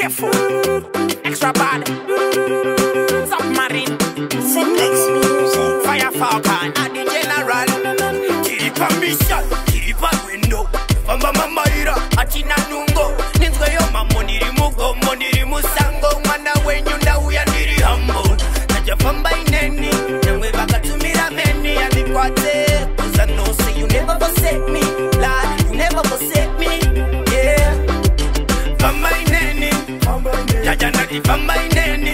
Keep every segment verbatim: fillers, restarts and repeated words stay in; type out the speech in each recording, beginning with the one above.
Careful. Extra bad. Submarine. Fyah Falkan. And the general. Keep a mission. Keep a window. Famba mama ira. Atina nungo. Ninzwe yo mamoni rimugo. Moni rimusango. Mana wenyu na uya niri humble. Naja Fambai Neni. Nyangwe baka tumira meni. Adikwate. Cause I know say you never forsake me. Lord, you never forsake me. Yeah. Fambai Neni. Jaja nati Fambai Neni.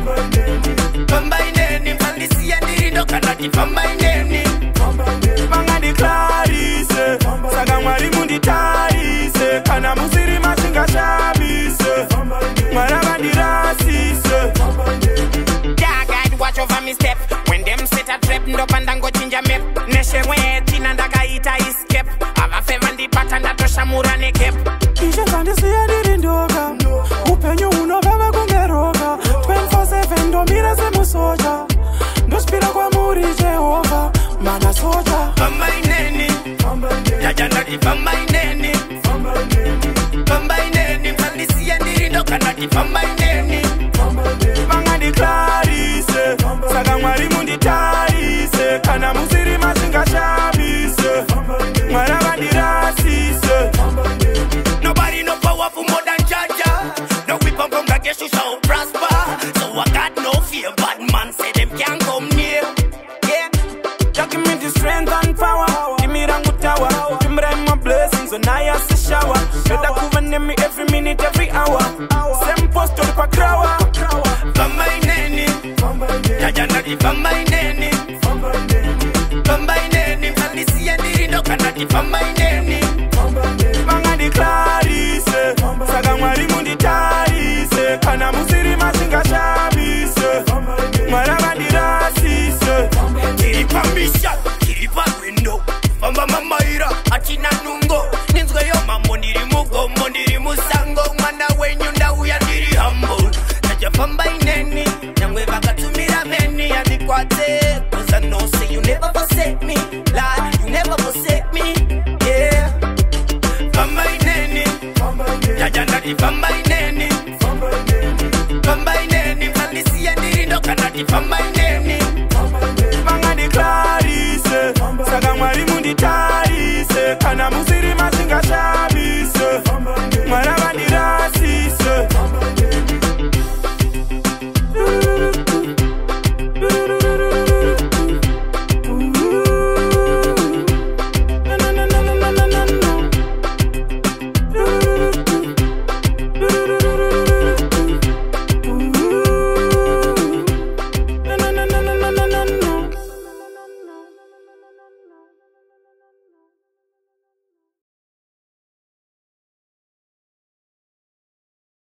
Fambai Neni. Falisi ya niri doka nati Fambai Neni. Manga di Clarice. Saga mwari mundi tarise. Kana musiri machinga shabise. Maraba di rasise. Yeah, God, watch over me step. When them set a trap, ndo pandango chinja mep. Neshe weti nandaga ita escape. Ava fevandi patanda tosha murane kep. Ishe kandi siya diri ndoga. Upenyo uno bebe kungeroga. twenty-four seven ndo mire se musoja. Ndo spira kwa muri Jehova. Mana soja. Fambai Neni. Jaja nati Fambai Neni. Fambai Neni. Falisi ya ndiri ndoka nati Fambai Neni. Manga di Clarice. Saga mwari mundi tarise. Kana musiri machinga shabise. Maraba di rasise. Nobody no powerful more than Jaja. No weapon from Gagesh shall prosper. So I got no fear. Bad man say them can't come near. Yeah. Just give me the strength and power. Give me rangu tower. Give me my blessings when I ask the shower. Better cover me every minute, every hour. Same post to the pakrawa. Fambai Neni. Jaja nati Fambai Neni. Fambai Neni. Falisi ya ndiri ndoka nati Fambai Neni. Manga di Clarice. Saga mwari mundi tarise. Kana musiri machinga shabise. Maraba di rasise. Keep a mission. Keep a window. Famba mama ira. Atina nungo. Ninzwe yo mamoni rimugo. Moni rimusango. Mana wenyu na uya niri humble. Naja Fambai Neni. Nyangwe baka tumira meni. Adikwate. Cause I know say you never forsake me. Lord, you never forsake me. Yeah. Fambai Neni. Jaja nati Fambai Neni. Fambai Neni. Falisi ya ndiri ndoka nati Fambai Neni. Manga di Clarice. Saga mwari mundi tarise. Kana musiri